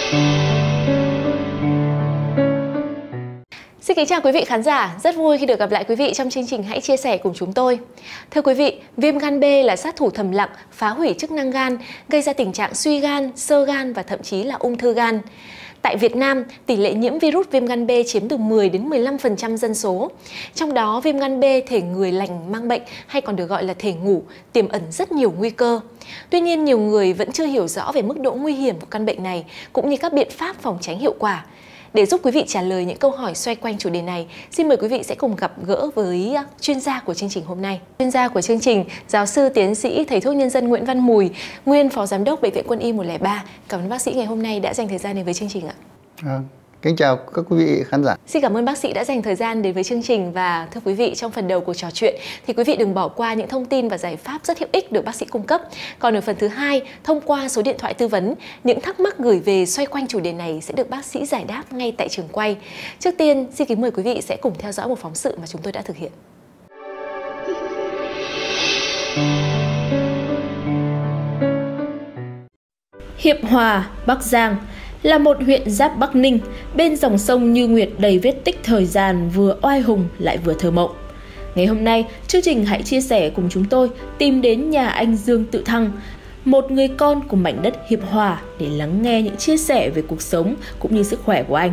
Xin kính chào quý vị khán giả, rất vui khi được gặp lại quý vị trong chương trình Hãy chia sẻ cùng chúng tôi. Thưa quý vị, viêm gan B là sát thủ thầm lặng, phá hủy chức năng gan, gây ra tình trạng suy gan, xơ gan và thậm chí là ung thư gan. Tại Việt Nam, tỷ lệ nhiễm virus viêm gan B chiếm từ 10 đến 15% dân số. Trong đó, viêm gan B thể người lành mang bệnh hay còn được gọi là thể ngủ, tiềm ẩn rất nhiều nguy cơ. Tuy nhiên, nhiều người vẫn chưa hiểu rõ về mức độ nguy hiểm của căn bệnh này, cũng như các biện pháp phòng tránh hiệu quả. Để giúp quý vị trả lời những câu hỏi xoay quanh chủ đề này, xin mời quý vị sẽ cùng gặp gỡ với chuyên gia của chương trình hôm nay. Chuyên gia của chương trình, giáo sư tiến sĩ thầy thuốc nhân dân Nguyễn Văn Mùi, nguyên phó giám đốc Bệnh viện Quân y 103. Cảm ơn bác sĩ ngày hôm nay đã dành thời gian đến với chương trình ạ. Kính chào các quý vị khán giả. Xin cảm ơn bác sĩ đã dành thời gian đến với chương trình. Và thưa quý vị, trong phần đầu cuộc trò chuyện thì quý vị đừng bỏ qua những thông tin và giải pháp rất hữu ích được bác sĩ cung cấp. Còn ở phần thứ hai, thông qua số điện thoại tư vấn, những thắc mắc gửi về xoay quanh chủ đề này sẽ được bác sĩ giải đáp ngay tại trường quay. Trước tiên, xin kính mời quý vị sẽ cùng theo dõi một phóng sự mà chúng tôi đã thực hiện. Hiệp Hòa, Bắc Giang là một huyện giáp Bắc Ninh, bên dòng sông Như Nguyệt đầy vết tích thời gian vừa oai hùng lại vừa thơ mộng. Ngày hôm nay, chương trình Hãy chia sẻ cùng chúng tôi tìm đến nhà anh Dương Tự Thăng, một người con của mảnh đất Hiệp Hòa, để lắng nghe những chia sẻ về cuộc sống cũng như sức khỏe của anh.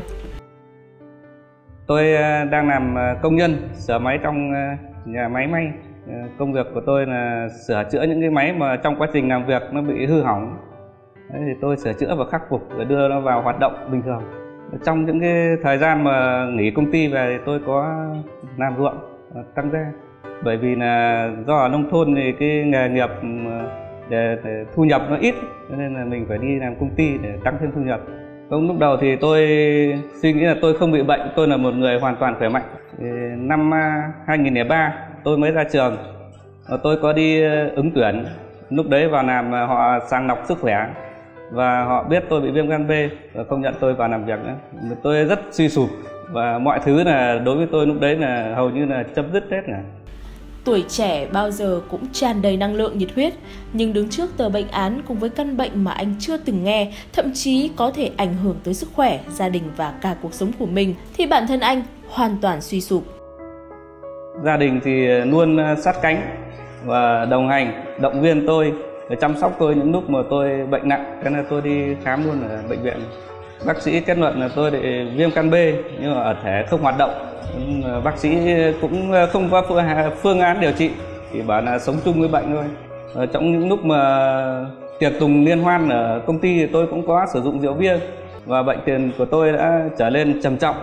Tôi đang làm công nhân sửa máy trong nhà máy may. Công việc của tôi là sửa chữa những cái máy mà trong quá trình làm việc nó bị hư hỏng. Đấy, thì tôi sửa chữa và khắc phục và đưa nó vào hoạt động bình thường. Trong những cái thời gian mà nghỉ công ty về thì tôi có làm ruộng tăng gia. Bởi vì là do ở nông thôn thì cái nghề nghiệp để thu nhập nó ít, nên là mình phải đi làm công ty để tăng thêm thu nhập. Lúc đầu thì tôi suy nghĩ là tôi không bị bệnh, tôi là một người hoàn toàn khỏe mạnh. Năm 2003 tôi mới ra trường, tôi có đi ứng tuyển. Lúc đấy vào làm họ sàng lọc sức khỏe và họ biết tôi bị viêm gan B và không nhận tôi vào làm việc nữa. Tôi rất suy sụp và mọi thứ là đối với tôi lúc đấy là hầu như là chấm dứt hết rồi. Tuổi trẻ bao giờ cũng tràn đầy năng lượng nhiệt huyết, nhưng đứng trước tờ bệnh án cùng với căn bệnh mà anh chưa từng nghe, thậm chí có thể ảnh hưởng tới sức khỏe, gia đình và cả cuộc sống của mình, thì bản thân anh hoàn toàn suy sụp. Gia đình thì luôn sát cánh và đồng hành, động viên tôi, để chăm sóc tôi những lúc mà tôi bệnh nặng. Cho nên tôi đi khám luôn ở bệnh viện. Bác sĩ kết luận là tôi bị viêm gan B nhưng mà ở thể không hoạt động. Bác sĩ cũng không có phương án điều trị, chỉ bảo là sống chung với bệnh thôi. Trong những lúc mà tiệc tùng liên hoan ở công ty thì tôi cũng có sử dụng rượu bia và bệnh tiền của tôi đã trở lên trầm trọng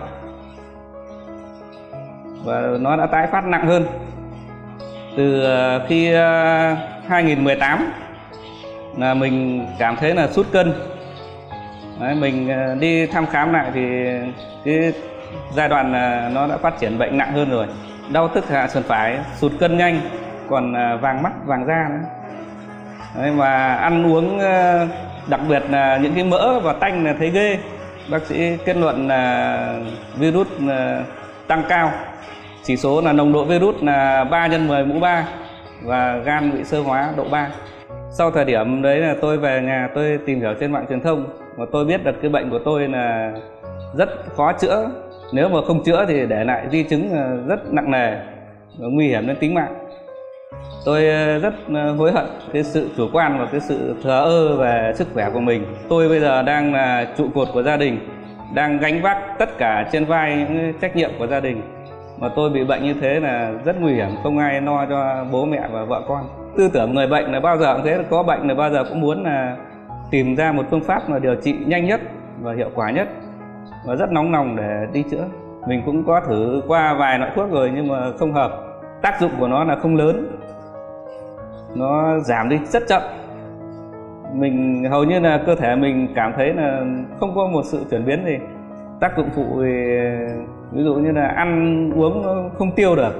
và nó đã tái phát nặng hơn. Từ khi 2018 là mình cảm thấy là sút cân. Đấy, mình đi thăm khám lại thì cái giai đoạn nó đã phát triển bệnh nặng hơn rồi. Đau tức hạ sườn phải, sụt cân nhanh, còn vàng mắt, vàng da nữa. Đấy, và ăn uống đặc biệt là những cái mỡ và tanh là thấy ghê. Bác sĩ kết luận là virus tăng cao. Chỉ số là nồng độ virus là 3x10^3 và gan bị xơ hóa độ 3. Sau thời điểm đấy là tôi về nhà tôi tìm hiểu trên mạng truyền thông và tôi biết được cái bệnh của tôi là rất khó chữa. Nếu mà không chữa thì để lại di chứng rất nặng nề và nguy hiểm đến tính mạng. Tôi rất hối hận cái sự chủ quan và cái sự thờ ơ về sức khỏe của mình. Tôi bây giờ đang là trụ cột của gia đình, đang gánh vác tất cả trên vai những trách nhiệm của gia đình. Mà tôi bị bệnh như thế là rất nguy hiểm, không ai lo cho bố mẹ và vợ con. Tư tưởng người bệnh là bao giờ cũng thế, có bệnh là bao giờ cũng muốn là tìm ra một phương pháp mà điều trị nhanh nhất và hiệu quả nhất, và rất nóng lòng để đi chữa. Mình cũng có thử qua vài loại thuốc rồi nhưng mà không hợp. Tác dụng của nó là không lớn, nó giảm đi rất chậm. Mình hầu như là cơ thể mình cảm thấy là không có một sự chuyển biến gì. Tác dụng phụ thì ví dụ như là ăn uống nó không tiêu được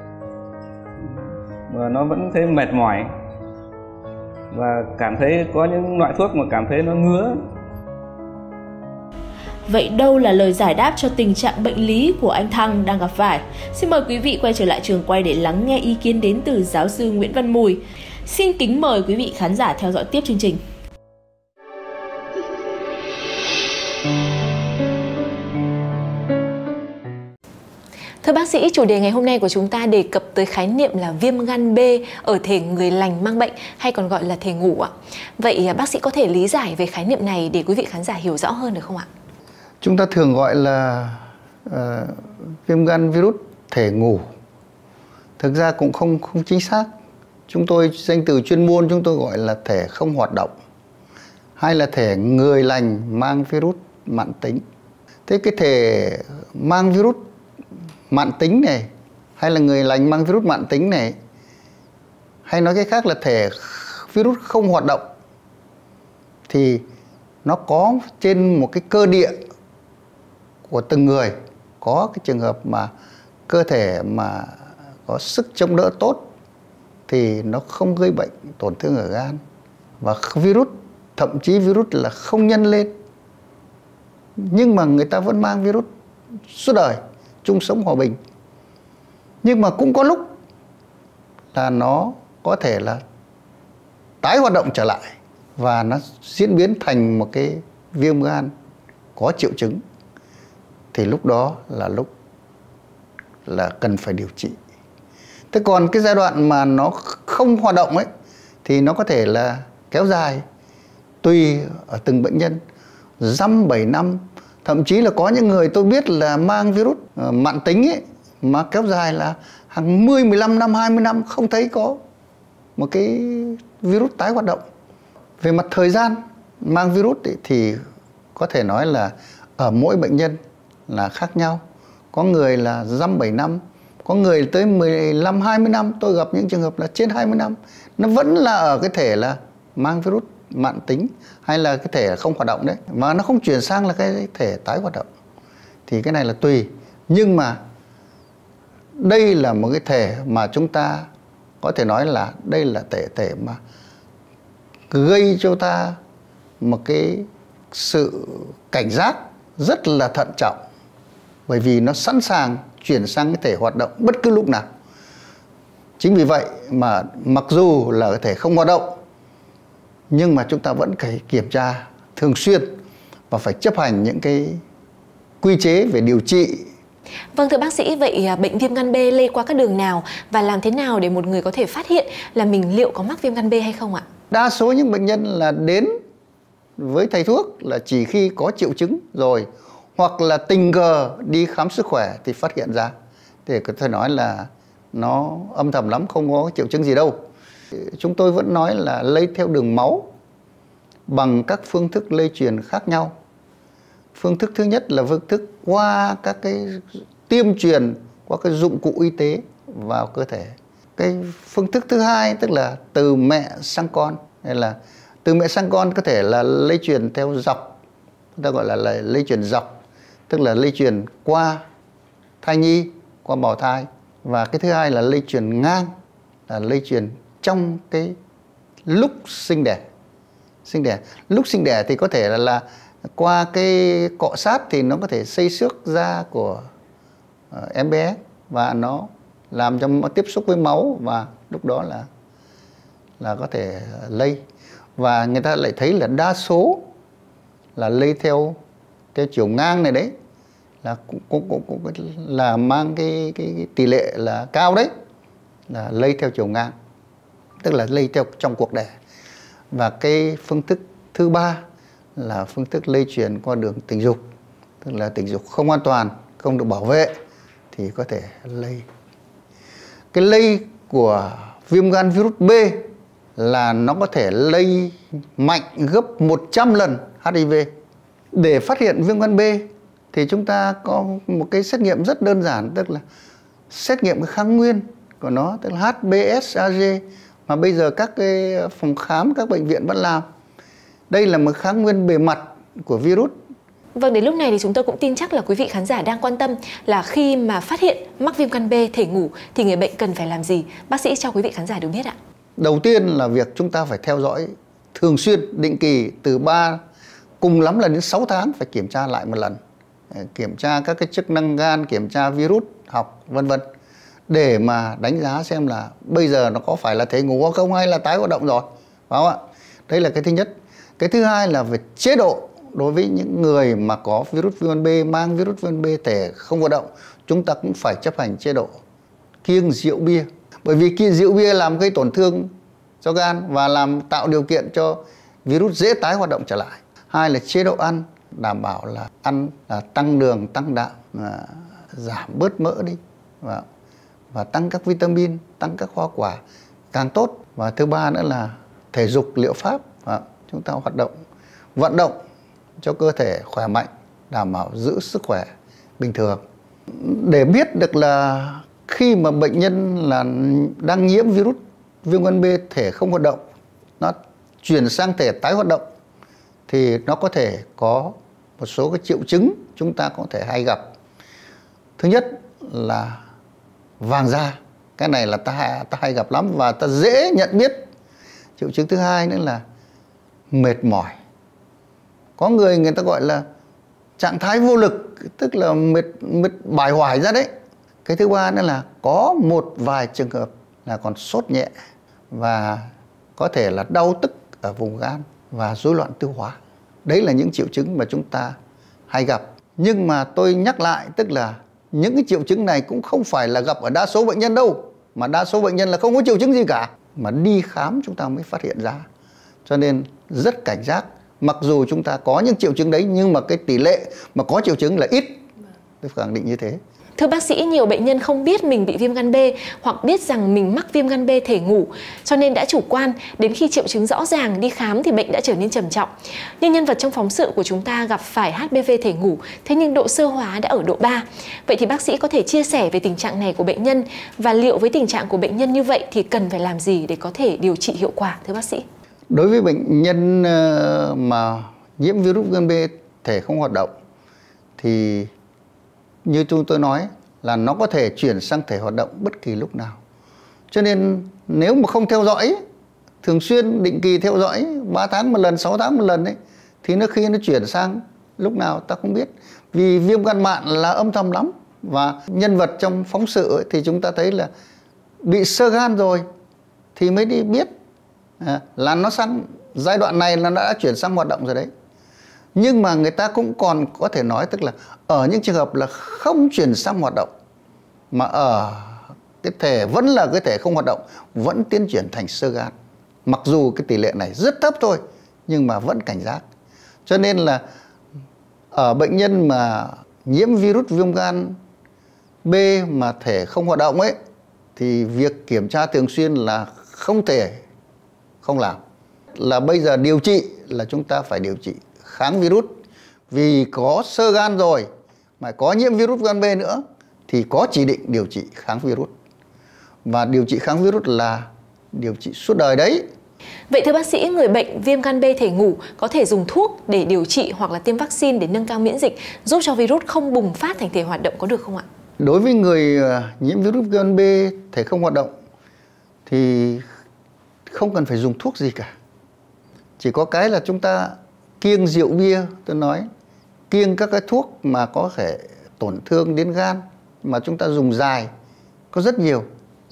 và nó vẫn thấy mệt mỏi, và cảm thấy có những loại thuốc mà cảm thấy nó ngứa. Vậy đâu là lời giải đáp cho tình trạng bệnh lý của anh Thăng đang gặp phải? Xin mời quý vị quay trở lại trường quay để lắng nghe ý kiến đến từ giáo sư Nguyễn Văn Mùi. Xin kính mời quý vị khán giả theo dõi tiếp chương trình. Thưa bác sĩ, chủ đề ngày hôm nay của chúng ta đề cập tới khái niệm là viêm gan B ở thể người lành mang bệnh hay còn gọi là thể ngủ ạ. Vậy bác sĩ có thể lý giải về khái niệm này để quý vị khán giả hiểu rõ hơn được không ạ? Chúng ta thường gọi là viêm gan virus thể ngủ. Thực ra cũng không chính xác. Chúng tôi danh từ chuyên môn chúng tôi gọi là thể không hoạt động, hay là thể người lành mang virus mãn tính. Thế cái thể mang virus mãn tính này, hay là người lành mang virus mãn tính này, hay nói cách khác là thể virus không hoạt động, thì nó có trên một cái cơ địa của từng người. Có cái trường hợp mà cơ thể mà có sức chống đỡ tốt thì nó không gây bệnh tổn thương ở gan, và virus, thậm chí virus là không nhân lên, nhưng mà người ta vẫn mang virus suốt đời, chung sống hòa bình. Nhưng mà cũng có lúc là nó có thể là tái hoạt động trở lại và nó diễn biến thành một cái viêm gan có triệu chứng, thì lúc đó là lúc là cần phải điều trị. Thế còn cái giai đoạn mà nó không hoạt động ấy thì nó có thể là kéo dài, tùy ở từng bệnh nhân, 5-7 năm. Thậm chí là có những người tôi biết là mang virus mãn tính ấy, mà kéo dài là hàng 10-15 năm, 20 năm không thấy có một cái virus tái hoạt động. Về mặt thời gian mang virus ấy, thì có thể nói là ở mỗi bệnh nhân là khác nhau. Có người là 5-7 năm, có người tới 15-20 năm. Tôi gặp những trường hợp là trên 20 năm. Nó vẫn là ở cái thể là mang virus mãn tính, hay là cái thể không hoạt động đấy, mà nó không chuyển sang là cái thể tái hoạt động. Thì cái này là tùy. Nhưng mà đây là một cái thể mà chúng ta có thể nói là đây là thể mà gây cho ta một cái sự cảnh giác rất là thận trọng, bởi vì nó sẵn sàng chuyển sang cái thể hoạt động bất cứ lúc nào. Chính vì vậy mà mặc dù là cái thể không hoạt động, nhưng mà chúng ta vẫn phải kiểm tra thường xuyên và phải chấp hành những cái quy chế về điều trị. Vâng, thưa bác sĩ, vậy bệnh viêm gan B lây qua các đường nào và làm thế nào để một người có thể phát hiện là mình liệu có mắc viêm gan B hay không ạ? Đa số những bệnh nhân là đến với thầy thuốc là chỉ khi có triệu chứng rồi, hoặc là tình cờ đi khám sức khỏe thì phát hiện ra. Thì có thể nói là nó âm thầm lắm, không có triệu chứng gì đâu. Chúng tôi vẫn nói là lây theo đường máu bằng các phương thức lây truyền khác nhau. Phương thức thứ nhất là phương thức qua các cái tiêm truyền qua cái dụng cụ y tế vào cơ thể. Cái phương thức thứ hai tức là từ mẹ sang con, hay là từ mẹ sang con có thể là lây truyền theo dọc, chúng ta gọi là lây truyền dọc, tức là lây truyền qua thai nhi, qua bào thai. Và cái thứ hai là lây truyền ngang, là lây truyền trong cái lúc sinh đẻ. Lúc sinh đẻ thì có thể là qua cái cọ sát thì nó có thể xây xước da của em bé, và nó làm cho nó tiếp xúc với máu, và lúc đó là có thể lây. Và người ta lại thấy là đa số là lây theo chiều ngang này đấy, là cũng là mang cái tỷ lệ là cao đấy, là lây theo chiều ngang, tức là lây theo trong cuộc đẻ. Và cái phương thức thứ ba là phương thức lây truyền qua đường tình dục, tức là tình dục không an toàn, không được bảo vệ thì có thể lây. Cái lây của viêm gan virus B là nó có thể lây mạnh gấp 100 lần HIV. Để phát hiện viêm gan B thì chúng ta có một cái xét nghiệm rất đơn giản, tức là xét nghiệm cái kháng nguyên của nó, tức là HBsAg, mà bây giờ các cái phòng khám, các bệnh viện vẫn làm. Đây là một kháng nguyên bề mặt của virus. Vâng, đến lúc này thì chúng tôi cũng tin chắc là quý vị khán giả đang quan tâm là khi mà phát hiện mắc viêm gan B thể ngủ thì người bệnh cần phải làm gì? Bác sĩ cho quý vị khán giả được biết ạ. Đầu tiên là việc chúng ta phải theo dõi thường xuyên, định kỳ, từ 3 cùng lắm là đến 6 tháng phải kiểm tra lại một lần. Kiểm tra các cái chức năng gan, kiểm tra virus học vân vân, để mà đánh giá xem là bây giờ nó có phải là thể ngủ hay không, hay là tái hoạt động rồi, phải không ạ? Đấy là cái thứ nhất. Cái thứ hai là về chế độ đối với những người mà có virus viêm gan B, mang virus viêm gan B thể không hoạt động, chúng ta cũng phải chấp hành chế độ kiêng rượu bia. Bởi vì rượu bia làm gây tổn thương cho gan và làm tạo điều kiện cho virus dễ tái hoạt động trở lại. Hai là chế độ ăn, đảm bảo là ăn là tăng đường, tăng đạm, giảm bớt mỡ đi và tăng các vitamin, tăng các hoa quả càng tốt. Và thứ ba nữa là thể dục liệu pháp, chúng ta vận động cho cơ thể khỏe mạnh, đảm bảo giữ sức khỏe bình thường. Để biết được là khi mà bệnh nhân là đang nhiễm virus viêm gan B thể không hoạt động, nó chuyển sang thể tái hoạt động, thì nó có thể có một số cái triệu chứng chúng ta có thể hay gặp. Thứ nhất là vàng da, cái này là ta hay gặp lắm và ta dễ nhận biết. Triệu chứng thứ hai nữa là mệt mỏi. Có người ta gọi là trạng thái vô lực, tức là mệt bải hoài ra đấy. Cái thứ ba nữa là có một vài trường hợp là còn sốt nhẹ và có thể là đau tức ở vùng gan và rối loạn tiêu hóa. Đấy là những triệu chứng mà chúng ta hay gặp. Nhưng mà tôi nhắc lại, tức là những cái triệu chứng này cũng không phải là gặp ở đa số bệnh nhân đâu, mà đa số bệnh nhân là không có triệu chứng gì cả, mà đi khám chúng ta mới phát hiện ra. Cho nên rất cảnh giác. Mặc dù chúng ta có những triệu chứng đấy, nhưng mà cái tỷ lệ mà có triệu chứng là ít. Tôi khẳng định như thế. Thưa bác sĩ, nhiều bệnh nhân không biết mình bị viêm gan B hoặc biết rằng mình mắc viêm gan B thể ngủ, cho nên đã chủ quan. Đến khi triệu chứng rõ ràng đi khám thì bệnh đã trở nên trầm trọng. Như nhân vật trong phóng sự của chúng ta gặp phải HBV thể ngủ, thế nhưng độ sơ hóa đã ở độ 3. Vậy thì bác sĩ có thể chia sẻ về tình trạng này của bệnh nhân, và liệu với tình trạng của bệnh nhân như vậy thì cần phải làm gì để có thể điều trị hiệu quả, thưa bác sĩ? Đối với bệnh nhân mà nhiễm virus viêm gan B thể không hoạt động thì như tôi nói là nó có thể chuyển sang thể hoạt động bất kỳ lúc nào. Cho nên nếu mà không theo dõi, thường xuyên định kỳ theo dõi 3 tháng một lần, 6 tháng một lần ấy, thì khi nó chuyển sang lúc nào ta không biết. Vì viêm gan mạn là âm thầm lắm. Và nhân vật trong phóng sự ấy, thì chúng ta thấy là bị xơ gan rồi thì mới đi biết là nó sang giai đoạn này là đã chuyển sang hoạt động rồi đấy. Nhưng mà người ta cũng còn có thể nói, tức là ở những trường hợp là không chuyển sang hoạt động mà ở cái thể vẫn là cái thể không hoạt động, vẫn tiến triển thành xơ gan. Mặc dù cái tỷ lệ này rất thấp thôi, nhưng mà vẫn cảnh giác. Cho nên là ở bệnh nhân mà nhiễm virus viêm gan B mà thể không hoạt động ấy, thì việc kiểm tra thường xuyên là không thể không làm. Là bây giờ điều trị là chúng ta phải điều trị kháng virus. Vì có xơ gan rồi mà có nhiễm virus gan B nữa thì có chỉ định điều trị kháng virus. Và điều trị kháng virus là điều trị suốt đời đấy. Vậy thưa bác sĩ, người bệnh viêm gan B thể ngủ có thể dùng thuốc để điều trị hoặc là tiêm vaccine để nâng cao miễn dịch, giúp cho virus không bùng phát thành thể hoạt động có được không ạ? Đối với người nhiễm virus gan B thể không hoạt động thì không cần phải dùng thuốc gì cả. Chỉ có cái là chúng ta kiêng rượu bia, tôi nói, kiêng các cái thuốc mà có thể tổn thương đến gan mà chúng ta dùng dài, có rất nhiều,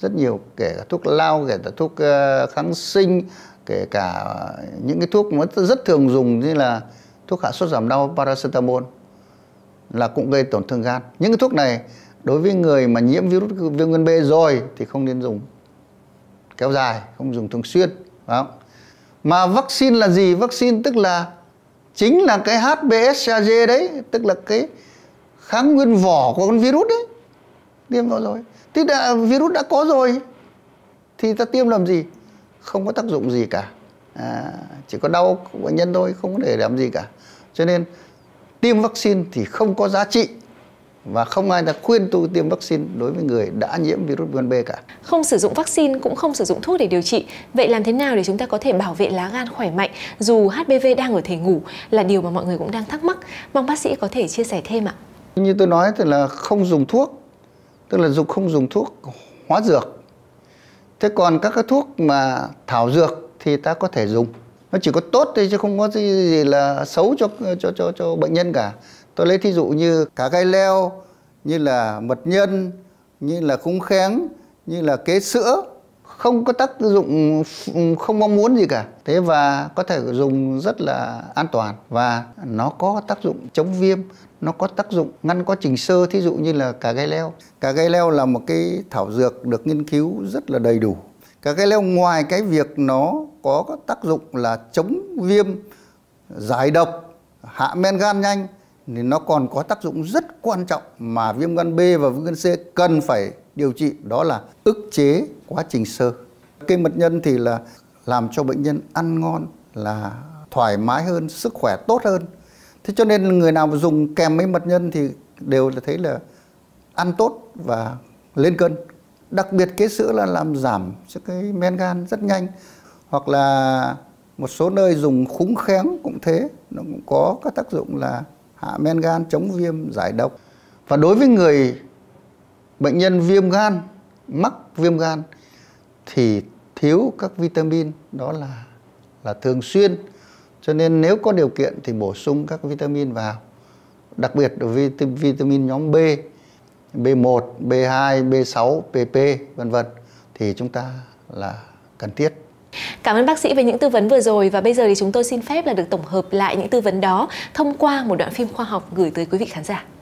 kể cả thuốc lao, kể cả thuốc kháng sinh, kể cả những cái thuốc mà rất thường dùng như là thuốc hạ sốt giảm đau paracetamol là cũng gây tổn thương gan. Những cái thuốc này đối với người mà nhiễm virus viêm gan B rồi thì không nên dùng kéo dài, không dùng thường xuyên, phải không? Mà vaccine là gì? Vaccine tức là chính là cái HBsAg đấy, tức là cái kháng nguyên vỏ của con virus đấy. Tiêm vào rồi. Thì virus đã có rồi thì ta tiêm làm gì? Không có tác dụng gì cả. Chỉ có đau của bệnh nhân thôi, không có để làm gì cả. Cho nên tiêm vaccine thì không có giá trị. Và không ai đã khuyên tôi tiêm vaccine đối với người đã nhiễm virus viêm gan B cả. Không sử dụng vaccine cũng không sử dụng thuốc để điều trị. Vậy làm thế nào để chúng ta có thể bảo vệ lá gan khỏe mạnh dù HBV đang ở thể ngủ là điều mà mọi người cũng đang thắc mắc. Mong bác sĩ có thể chia sẻ thêm ạ. Như tôi nói thì là không dùng thuốc, tức là không dùng thuốc hóa dược. Thế còn các cái thuốc mà thảo dược thì ta có thể dùng. Nó chỉ có tốt thôi chứ không có gì là xấu cho bệnh nhân cả. Tôi lấy thí dụ như cá gai leo, như là mật nhân, như là khung khén, như là kế sữa. không có tác dụng không mong muốn gì cả. Thế và có thể dùng rất là an toàn, và nó có tác dụng chống viêm, nó có tác dụng ngăn quá trình xơ, thí dụ như là cà gai leo. Cà gai leo là một cái thảo dược được nghiên cứu rất là đầy đủ. Cà gai leo ngoài cái việc nó có tác dụng là chống viêm, giải độc, hạ men gan nhanh, thì nó còn có tác dụng rất quan trọng mà viêm gan B và viêm gan C cần phải điều trị, đó là ức chế quá trình xơ. Cây mật nhân thì là làm cho bệnh nhân ăn ngon, là thoải mái hơn, sức khỏe tốt hơn. Thế cho nên người nào mà dùng kèm với mật nhân thì đều là thấy là ăn tốt và lên cân. Đặc biệt kế sữa là làm giảm cái men gan rất nhanh. Hoặc là một số nơi dùng khúng khéng cũng thế, nó cũng có các tác dụng là hạ men gan, chống viêm, giải độc. Và đối với người bệnh nhân viêm gan, mắc viêm gan thì thiếu các vitamin đó là thường xuyên. Cho nên nếu có điều kiện thì bổ sung các vitamin vào. Đặc biệt là vitamin nhóm B, B1, B2, B6, PP vân vân thì chúng ta là cần thiết. Cảm ơn bác sĩ về những tư vấn vừa rồi, và bây giờ thì chúng tôi xin phép là được tổng hợp lại những tư vấn đó thông qua một đoạn phim khoa học gửi tới quý vị khán giả.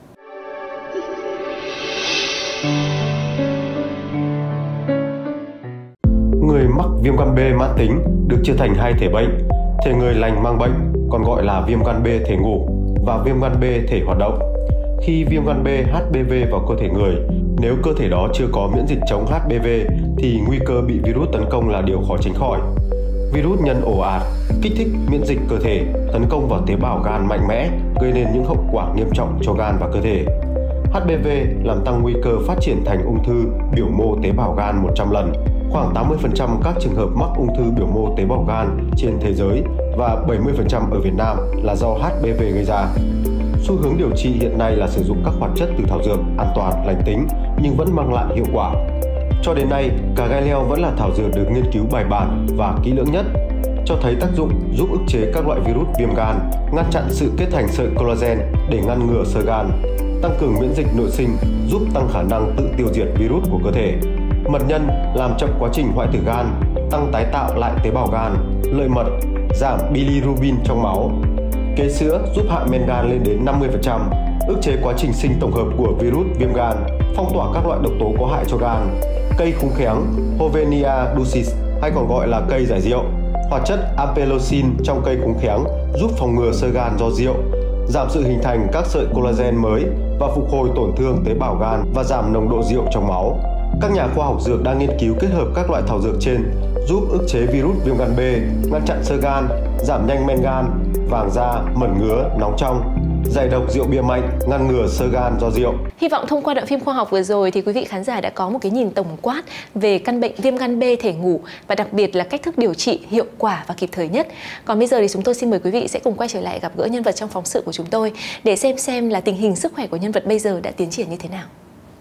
Người mắc viêm gan B mãn tính được chia thành hai thể bệnh: thể người lành mang bệnh, còn gọi là viêm gan B thể ngủ, và viêm gan B thể hoạt động. Khi viêm gan B HBV vào cơ thể người, nếu cơ thể đó chưa có miễn dịch chống HBV thì nguy cơ bị virus tấn công là điều khó tránh khỏi. Virus nhân ồ ạt, kích thích miễn dịch cơ thể, tấn công vào tế bào gan mạnh mẽ, gây nên những hậu quả nghiêm trọng cho gan và cơ thể. HBV làm tăng nguy cơ phát triển thành ung thư biểu mô tế bào gan 100 lần. Khoảng 80% các trường hợp mắc ung thư biểu mô tế bào gan trên thế giới và 70% ở Việt Nam là do HBV gây ra. Xu hướng điều trị hiện nay là sử dụng các hoạt chất từ thảo dược an toàn, lành tính nhưng vẫn mang lại hiệu quả. Cho đến nay, cà gai leo vẫn là thảo dược được nghiên cứu bài bản và kỹ lưỡng nhất, cho thấy tác dụng giúp ức chế các loại virus viêm gan, ngăn chặn sự kết thành sợi collagen để ngăn ngừa xơ gan, tăng cường miễn dịch nội sinh, giúp tăng khả năng tự tiêu diệt virus của cơ thể. Mật nhân làm chậm quá trình hoại tử gan, tăng tái tạo lại tế bào gan. Lợi mật giảm bilirubin trong máu. Kế sữa giúp hạ men gan lên đến 50%, ức chế quá trình sinh tổng hợp của virus viêm gan, phong tỏa các loại độc tố có hại cho gan. Cây khúng khéng Hovenia dulcis hay còn gọi là cây giải rượu. Hoạt chất ampelocin trong cây khúng khéng giúp phòng ngừa xơ gan do rượu, giảm sự hình thành các sợi collagen mới và phục hồi tổn thương tế bào gan và giảm nồng độ rượu trong máu. Các nhà khoa học dược đang nghiên cứu kết hợp các loại thảo dược trên giúp ức chế virus viêm gan B, ngăn chặn xơ gan, giảm nhanh men gan, vàng da, mẩn ngứa, nóng trong, giải độc rượu bia mạnh, ngăn ngừa xơ gan do rượu. Hy vọng thông qua đoạn phim khoa học vừa rồi thì quý vị khán giả đã có một cái nhìn tổng quát về căn bệnh viêm gan B thể ngủ, và đặc biệt là cách thức điều trị hiệu quả và kịp thời nhất. Còn bây giờ thì chúng tôi xin mời quý vị sẽ cùng quay trở lại gặp gỡ nhân vật trong phóng sự của chúng tôi để xem là tình hình sức khỏe của nhân vật bây giờ đã tiến triển như thế nào.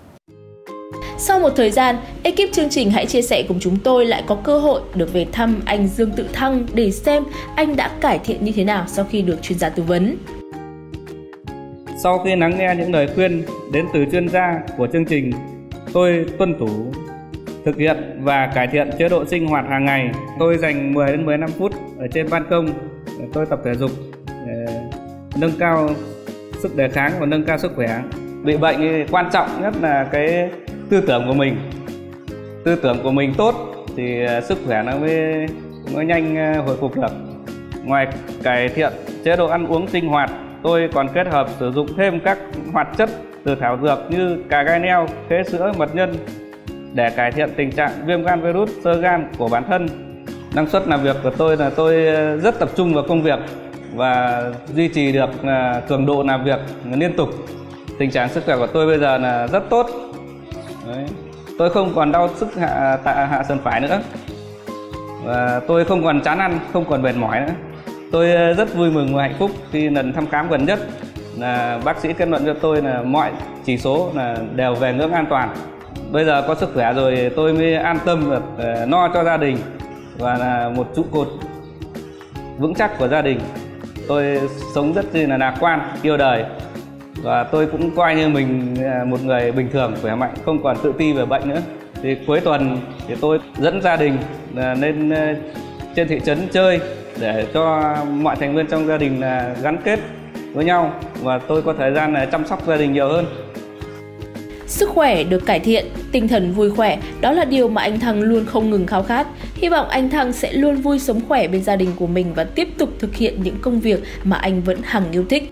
Sau một thời gian, ekip chương trình Hãy Chia Sẻ Cùng Chúng Tôi lại có cơ hội được về thăm anh Dương Tự Thăng để xem anh đã cải thiện như thế nào sau khi được chuyên gia tư vấn. Sau khi lắng nghe những lời khuyên đến từ chuyên gia của chương trình, tôi tuân thủ thực hiện và cải thiện chế độ sinh hoạt hàng ngày. Tôi dành 10 đến 15 phút ở trên ban công để tôi tập thể dục để nâng cao sức đề kháng và nâng cao sức khỏe. Bị bệnh thì quan trọng nhất là cái tư tưởng của mình. Tư tưởng của mình tốt thì sức khỏe nó nhanh hồi phục được. Ngoài cải thiện chế độ ăn uống sinh hoạt, tôi còn kết hợp sử dụng thêm các hoạt chất từ thảo dược như cà gai leo, khế sữa, mật nhân để cải thiện tình trạng viêm gan virus, xơ gan của bản thân. Năng suất làm việc của tôi là tôi rất tập trung vào công việc và duy trì được cường độ làm việc liên tục. Tình trạng sức khỏe của tôi bây giờ là rất tốt. Đấy. Tôi không còn đau sức hạ sườn phải nữa, và tôi không còn chán ăn, không còn mệt mỏi nữa. Tôi rất vui mừng và hạnh phúc khi lần thăm khám gần nhất là bác sĩ kết luận cho tôi là mọi chỉ số là đều về ngưỡng an toàn. Bây giờ có sức khỏe rồi tôi mới an tâm được no cho gia đình và là một trụ cột vững chắc của gia đình. Tôi sống rất là lạc quan, yêu đời, và tôi cũng coi như mình một người bình thường, khỏe mạnh, không còn tự ti về bệnh nữa. Thì cuối tuần thì tôi dẫn gia đình lên trên thị trấn chơi để cho mọi thành viên trong gia đình gắn kết với nhau và tôi có thời gian chăm sóc gia đình nhiều hơn. Sức khỏe được cải thiện, tinh thần vui khỏe, đó là điều mà anh Thăng luôn không ngừng khao khát. Hy vọng anh Thăng sẽ luôn vui sống khỏe bên gia đình của mình và tiếp tục thực hiện những công việc mà anh vẫn hằng yêu thích.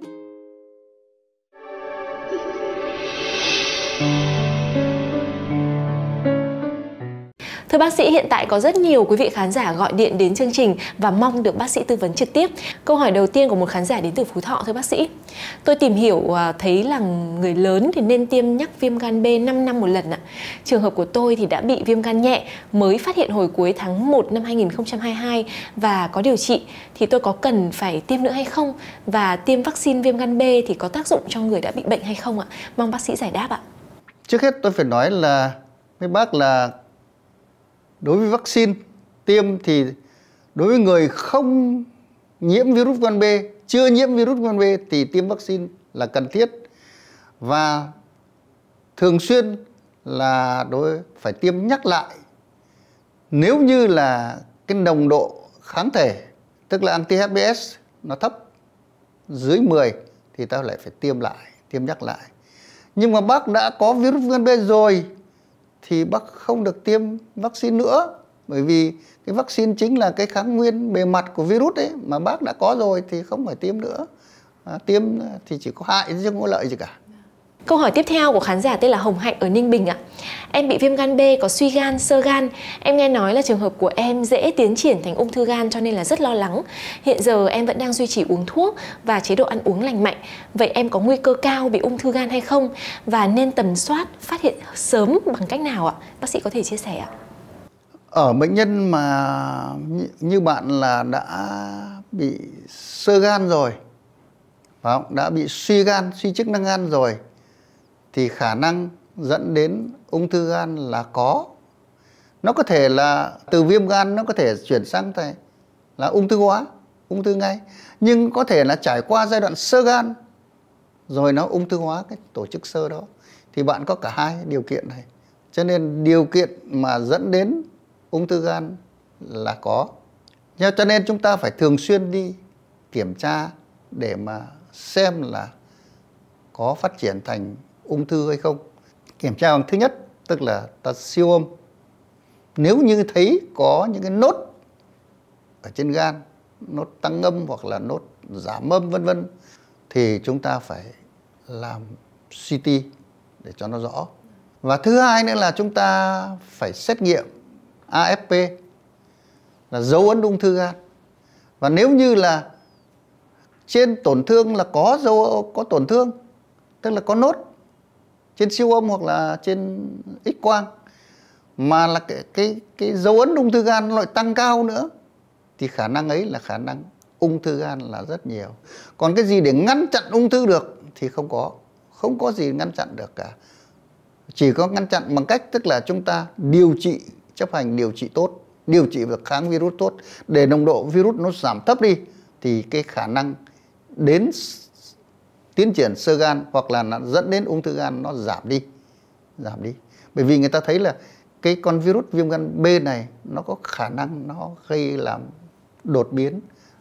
Thưa bác sĩ, hiện tại có rất nhiều quý vị khán giả gọi điện đến chương trình và mong được bác sĩ tư vấn trực tiếp. Câu hỏi đầu tiên của một khán giả đến từ Phú Thọ, thưa bác sĩ. Tôi tìm hiểu thấy là người lớn thì nên tiêm nhắc viêm gan B 5 năm một lần ạ. Trường hợp của tôi thì đã bị viêm gan nhẹ, mới phát hiện hồi cuối tháng 1 năm 2022 và có điều trị. Thì tôi có cần phải tiêm nữa hay không? Và tiêm vaccine viêm gan B thì có tác dụng cho người đã bị bệnh hay không ạ? Mong bác sĩ giải đáp ạ. Trước hết tôi phải nói là với bác là đối với vaccine tiêm thì đối với người không nhiễm virus gan B, chưa nhiễm virus gan B thì tiêm vaccine là cần thiết. Và thường xuyên là phải tiêm nhắc lại. Nếu như là cái nồng độ kháng thể, tức là anti-HBs nó thấp dưới 10 thì ta lại phải tiêm nhắc lại. Nhưng mà bác đã có virus gan B rồi thì bác không được tiêm vaccine nữa. Bởi vì cái vaccine chính là cái kháng nguyên bề mặt của virus ấy, mà bác đã có rồi thì không phải tiêm nữa. Tiêm thì chỉ có hại chứ không có lợi gì cả. Câu hỏi tiếp theo của khán giả tên là Hồng Hạnh ở Ninh Bình ạ. Em bị viêm gan B, có suy gan, xơ gan. Em nghe nói là trường hợp của em dễ tiến triển thành ung thư gan cho nên là rất lo lắng. Hiện giờ em vẫn đang duy trì uống thuốc và chế độ ăn uống lành mạnh. Vậy em có nguy cơ cao bị ung thư gan hay không? Và nên tầm soát, phát hiện sớm bằng cách nào ạ? Bác sĩ có thể chia sẻ ạ. Ở bệnh nhân mà như bạn là đã bị xơ gan rồi, phải không? Đã bị suy gan, suy chức năng gan rồi thì khả năng dẫn đến ung thư gan là có. Nó có thể là từ viêm gan nó có thể chuyển sang là ung thư hóa, ung thư ngay. Nhưng có thể là trải qua giai đoạn xơ gan rồi nó ung thư hóa cái tổ chức xơ đó. Thì bạn có cả hai điều kiện này. Cho nên điều kiện mà dẫn đến ung thư gan là có. Cho nên chúng ta phải thường xuyên đi kiểm tra để mà xem là có phát triển thành ung thư hay không. Kiểm tra bằng thứ nhất tức là ta siêu âm. Nếu như thấy có những cái nốt ở trên gan, nốt tăng âm hoặc là nốt giảm âm vân vân thì chúng ta phải làm CT để cho nó rõ. Và thứ hai nữa là chúng ta phải xét nghiệm AFP là dấu ấn ung thư gan. Và nếu như là trên tổn thương là có tổn thương, tức là có nốt trên siêu âm hoặc là trên X quang mà là cái dấu ấn ung thư gan nó lại tăng cao nữa thì khả năng ấy là khả năng ung thư gan là rất nhiều. Còn cái gì để ngăn chặn ung thư được thì không có gì ngăn chặn được cả. Chỉ có ngăn chặn bằng cách tức là chúng ta điều trị, chấp hành điều trị tốt, điều trị và kháng virus tốt để nồng độ virus nó giảm thấp đi thì cái khả năng đến tiến triển xơ gan hoặc là nó dẫn đến ung thư gan nó giảm đi. Bởi vì người ta thấy là cái con virus viêm gan B này nó có khả năng nó gây làm đột biến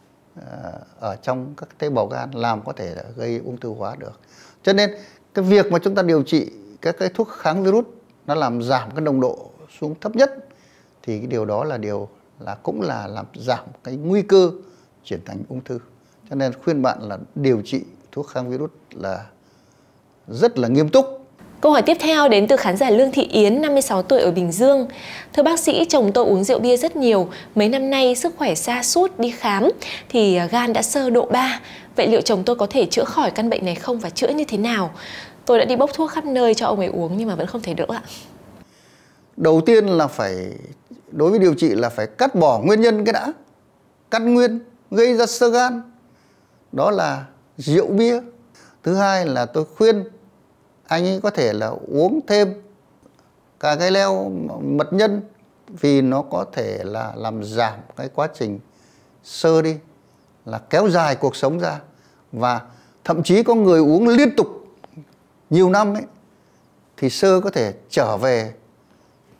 ở trong các tế bào gan, làm có thể là gây ung thư hóa được. Cho nên cái việc mà chúng ta điều trị các cái thuốc kháng virus nó làm giảm cái nồng độ xuống thấp nhất thì cái điều đó là cũng là làm giảm cái nguy cơ chuyển thành ung thư. Cho nên khuyên bạn là điều trị thuốc kháng virus là rất là nghiêm túc. Câu hỏi tiếp theo đến từ khán giả Lương Thị Yến, 56 tuổi ở Bình Dương. Thưa bác sĩ, chồng tôi uống rượu bia rất nhiều. Mấy năm nay sức khỏe sa sút, đi khám thì gan đã xơ độ 3. Vậy liệu chồng tôi có thể chữa khỏi căn bệnh này không và chữa như thế nào? Tôi đã đi bốc thuốc khắp nơi cho ông ấy uống nhưng mà vẫn không thể đỡ ạ. Đầu tiên là đối với điều trị là phải cắt bỏ nguyên nhân cái đã. Căn nguyên gây ra xơ gan đó là rượu bia. Thứ hai là tôi khuyên anh ấy có thể là uống thêm cà gai leo, mật nhân vì nó có thể là làm giảm cái quá trình xơ đi, là kéo dài cuộc sống ra. Và thậm chí có người uống liên tục nhiều năm ấy thì xơ có thể trở về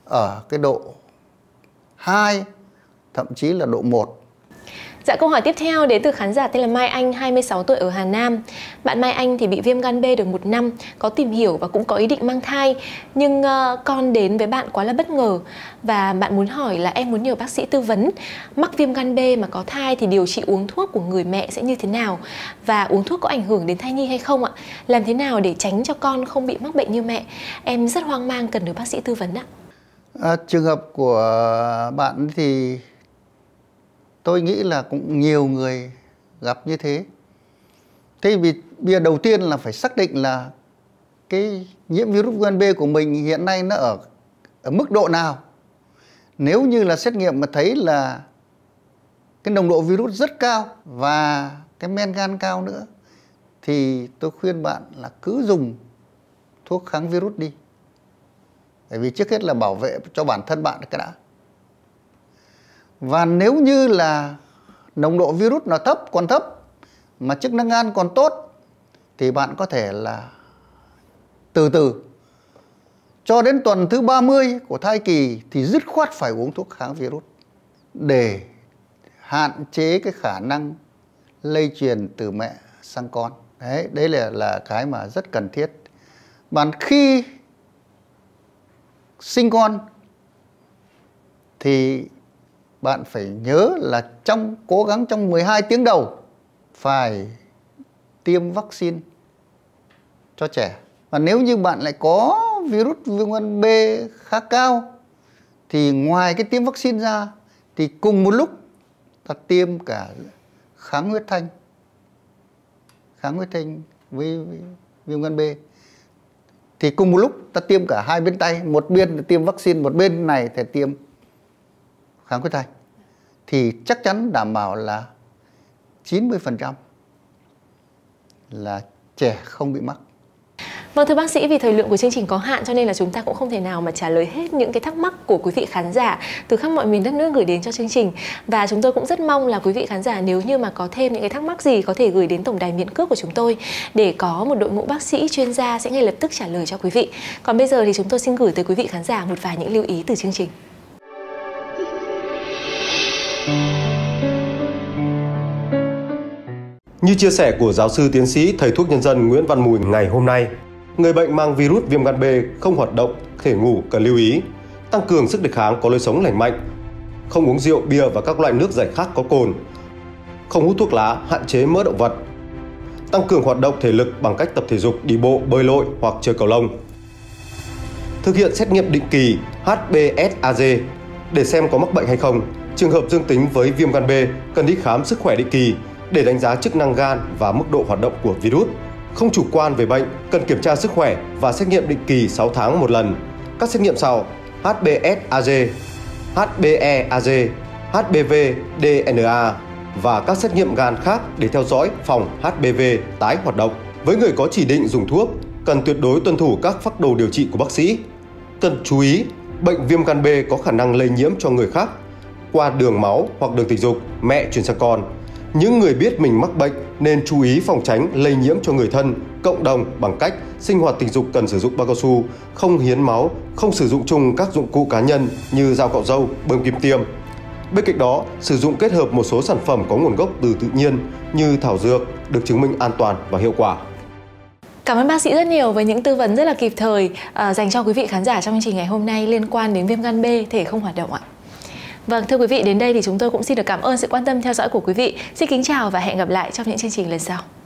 ở cái độ 2, thậm chí là độ 1. Dạ, câu hỏi tiếp theo đến từ khán giả tên là Mai Anh, 26 tuổi ở Hà Nam. Bạn Mai Anh thì bị viêm gan B được 1 năm, có tìm hiểu và cũng có ý định mang thai. Nhưng con đến với bạn quá là bất ngờ. Và bạn muốn hỏi là em muốn nhờ bác sĩ tư vấn, mắc viêm gan B mà có thai thì điều trị uống thuốc của người mẹ sẽ như thế nào? Và uống thuốc có ảnh hưởng đến thai nhi hay không ạ? Làm thế nào để tránh cho con không bị mắc bệnh như mẹ? Em rất hoang mang, cần được bác sĩ tư vấn ạ. Trường hợp của bạn thì tôi nghĩ là cũng nhiều người gặp như thế. Thế vì bây giờ đầu tiên là phải xác định là cái nhiễm virus gan B của mình hiện nay nó ở mức độ nào. Nếu như là xét nghiệm mà thấy là cái nồng độ virus rất cao và cái men gan cao nữa, thì tôi khuyên bạn là cứ dùng thuốc kháng virus đi. Bởi vì trước hết là bảo vệ cho bản thân bạn cái đã. Và nếu như là nồng độ virus nó còn thấp mà chức năng gan còn tốt, thì bạn có thể là từ từ cho đến tuần thứ 30 của thai kỳ thì dứt khoát phải uống thuốc kháng virus để hạn chế cái khả năng lây truyền từ mẹ sang con. Đấy là cái mà rất cần thiết. Bạn khi sinh con thì bạn phải nhớ là cố gắng trong 12 tiếng đầu phải tiêm vaccine cho trẻ. Và nếu như bạn lại có virus viêm gan B khá cao thì ngoài cái tiêm vaccine ra thì cùng một lúc ta tiêm cả kháng huyết thanh với viêm gan B. Thì cùng một lúc ta tiêm cả hai bên tay, một bên là tiêm vaccine, một bên này thì tiêm kháng huyết thanh, thì chắc chắn đảm bảo là 90% là trẻ không bị mắc. Vâng, thưa bác sĩ, vì thời lượng của chương trình có hạn cho nên là chúng ta cũng không thể nào mà trả lời hết những cái thắc mắc của quý vị khán giả từ khắp mọi miền đất nước gửi đến cho chương trình. Và chúng tôi cũng rất mong là quý vị khán giả nếu như mà có thêm những cái thắc mắc gì có thể gửi đến tổng đài miễn cước của chúng tôi để có một đội ngũ bác sĩ chuyên gia sẽ ngay lập tức trả lời cho quý vị. Còn bây giờ thì chúng tôi xin gửi tới quý vị khán giả một vài những lưu ý từ chương trình. Như chia sẻ của giáo sư tiến sĩ thầy thuốc nhân dân Nguyễn Văn Mùi ngày hôm nay, người bệnh mang virus viêm gan B không hoạt động, thể ngủ cần lưu ý, tăng cường sức đề kháng, có lối sống lành mạnh, không uống rượu, bia và các loại nước giải khát có cồn, không hút thuốc lá, hạn chế mỡ động vật, tăng cường hoạt động thể lực bằng cách tập thể dục, đi bộ, bơi lội hoặc chơi cầu lông. Thực hiện xét nghiệm định kỳ HBsAg để xem có mắc bệnh hay không. Trường hợp dương tính với viêm gan B cần đi khám sức khỏe định kỳ để đánh giá chức năng gan và mức độ hoạt động của virus. Không chủ quan về bệnh, cần kiểm tra sức khỏe và xét nghiệm định kỳ 6 tháng một lần. Các xét nghiệm sau: HBsAg, HbEAg, HBV, DNA và các xét nghiệm gan khác để theo dõi phòng HBV tái hoạt động. Với người có chỉ định dùng thuốc, cần tuyệt đối tuân thủ các phác đồ điều trị của bác sĩ. Cần chú ý, bệnh viêm gan B có khả năng lây nhiễm cho người khác qua đường máu hoặc đường tình dục, mẹ truyền sang con. Những người biết mình mắc bệnh nên chú ý phòng tránh lây nhiễm cho người thân, cộng đồng bằng cách sinh hoạt tình dục cần sử dụng bao cao su, không hiến máu, không sử dụng chung các dụng cụ cá nhân như dao cạo râu, bơm kim tiêm. Bên cạnh đó, sử dụng kết hợp một số sản phẩm có nguồn gốc từ tự nhiên như thảo dược được chứng minh an toàn và hiệu quả. Cảm ơn bác sĩ rất nhiều với những tư vấn rất là kịp thời dành cho quý vị khán giả trong chương trình ngày hôm nay liên quan đến viêm gan B thể không hoạt động ạ. Vâng, thưa quý vị, đến đây thì chúng tôi cũng xin được cảm ơn sự quan tâm theo dõi của quý vị. Xin kính chào và hẹn gặp lại trong những chương trình lần sau.